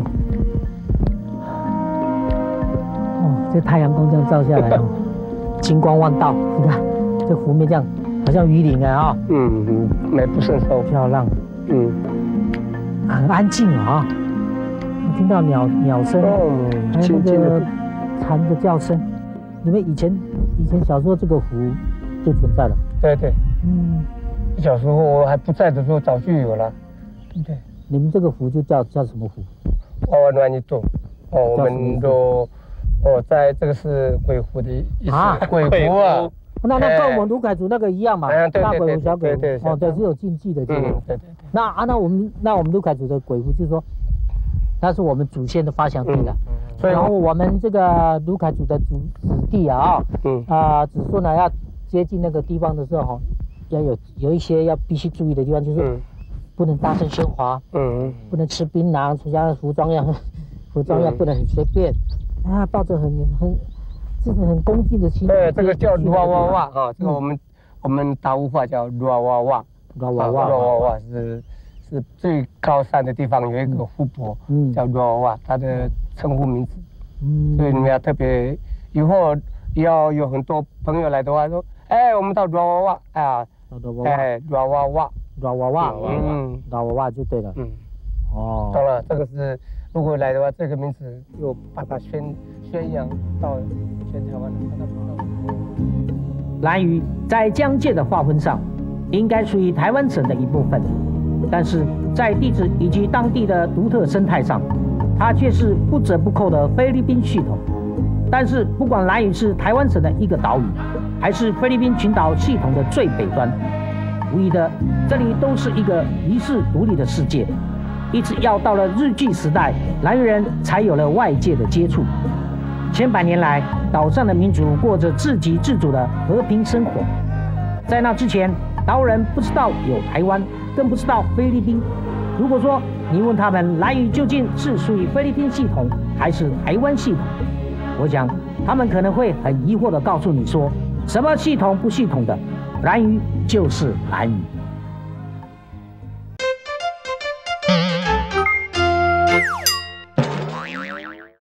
哦，这太阳光这样照下来哦，金光万道。你看这湖面这样，好像鱼鳞啊、哦。 嗯嗯，美不胜收， 漂亮。嗯，很安静啊、哦，我听到鸟鸟声，哦、还有那个蝉的叫声。你们以前以前小时候这个湖就存在了。 对对。嗯，小时候我还不在的时候早就有了。对。 你们这个湖就叫叫什么湖？ 娃娃暖一洞。哦，我们都哦，在这个是鬼湖的意思。啊，鬼湖啊。 那那跟我们卢凯族那个一样嘛？ 哎、 大鬼湖、小鬼湖。 对对。 哦，对，是有禁忌的这个。 嗯，对对对。 那啊，那我们那我们卢凯族的鬼湖就是说，那是我们祖先的发祥地了。嗯、然后我们这个卢凯族的祖子弟啊，嗯啊、呃，子孙呢要接近那个地方的时候，要有有一些要必须注意的地方，就是。嗯不能大声喧哗，嗯，不能吃槟榔，出家服装要，服装要不能很随便，啊，抱着很很，这是很恭敬的心。 对，这个叫哇哇哇啊，这个我们我们达悟话叫哇哇哇，哇哇哇，哇哇哇是是最高山的地方有一个湖泊，嗯，叫哇哇哇，它的称呼名字，嗯，所以你们要特别，以后要有很多朋友来的话说，哎，我们到哇哇哇，啊，哎，哇哇哇。 娃娃娃，嗯，娃娃娃就对了，嗯， 哦，当然，这个是如果来的话，这个名字就把它宣宣扬到全台湾的。 兰屿在疆界的划分上，应该属于台湾省的一部分，但是在地质以及当地的独特生态上，它却是不折不扣的菲律宾血统。但是，不管兰屿是台湾省的一个岛屿，还是菲律宾群岛系统的最北端。无疑的，这里都是一个遗世独立的世界，一直要到了日据时代，兰屿人才有了外界的接触。千百年来，岛上的民族过着自给自足的和平生活。在那之前，岛人不知道有台湾，更不知道菲律宾。如果说你问他们兰屿究竟是属于菲律宾系统还是台湾系统，我想他们可能会很疑惑地告诉你说，什么系统不系统的。兰屿就是兰屿。